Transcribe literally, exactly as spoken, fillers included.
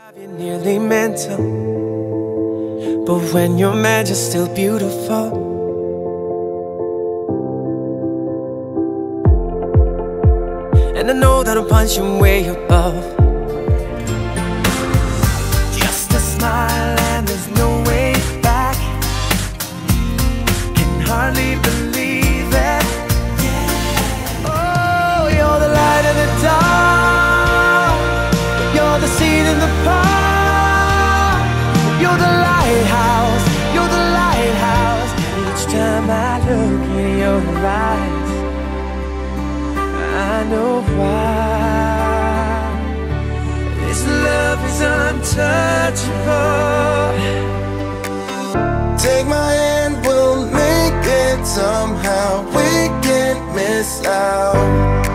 You're nearly mental, but when you're mad, you're still beautiful. And I know that I'm punching way above. Just a smile and there's no way back. Can hardly believe it. Oh, you're the light in the dark. You're the seed in the park. You're the lighthouse. You're the lighthouse. Each time I look in your eyes, I know why. This love is untouchable. Take my hand, we'll make it somehow. We can't miss out.